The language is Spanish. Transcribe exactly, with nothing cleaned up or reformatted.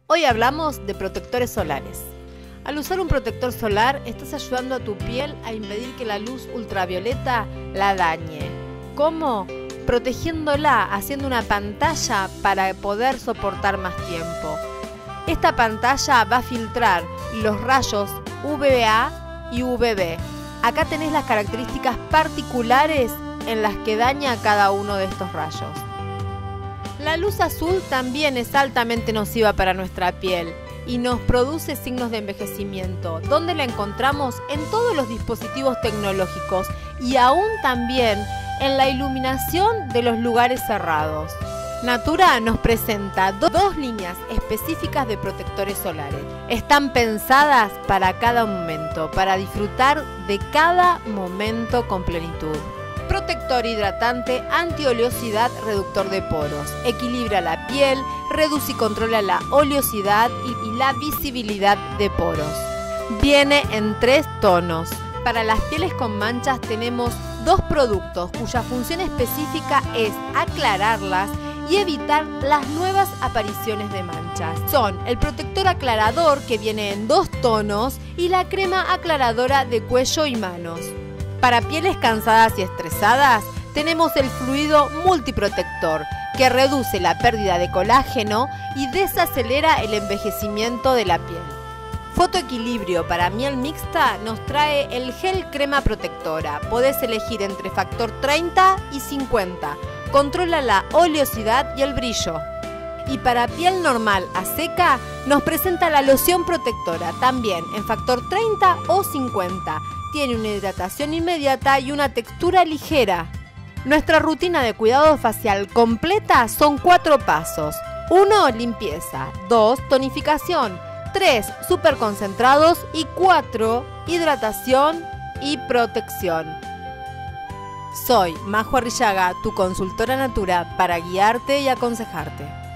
Hoy hablamos de protectores solares. Al usar un protector solar, estás ayudando a tu piel a impedir que la luz ultravioleta la dañe. ¿Cómo? Protegiéndola, haciendo una pantalla para poder soportar más tiempo. Esta pantalla va a filtrar los rayos U V A y U V B. Acá tenés las características particulares en las que daña cada uno de estos rayos. La luz azul también es altamente nociva para nuestra piel y nos produce signos de envejecimiento, donde la encontramos en todos los dispositivos tecnológicos y aún también en la iluminación de los lugares cerrados. Natura nos presenta do- dos líneas específicas de protectores solares. Están pensadas para cada momento, para disfrutar de cada momento con plenitud. Protector hidratante, antioleosidad, reductor de poros. Equilibra la piel, reduce y controla la oleosidad y, y la visibilidad de poros. Viene en tres tonos. Para las pieles con manchas tenemos dos productos cuya función específica es aclararlas y evitar las nuevas apariciones de manchas. Son el protector aclarador, que viene en dos tonos, y la crema aclaradora de cuello y manos. Para pieles cansadas y estresadas, tenemos el fluido multiprotector, que reduce la pérdida de colágeno y desacelera el envejecimiento de la piel. Fotoequilibrio para miel mixta nos trae el gel crema protectora. Podés elegir entre factor treinta y cincuenta. Controla la oleosidad y el brillo. Y para piel normal a seca, nos presenta la loción protectora, también en factor treinta o cincuenta. Tiene una hidratación inmediata y una textura ligera. Nuestra rutina de cuidado facial completa son cuatro pasos. uno. Limpieza. dos. Tonificación. tres. Superconcentrados. Y cuatro. Hidratación y protección. Soy Majo Arrillaga, tu consultora Natura, para guiarte y aconsejarte.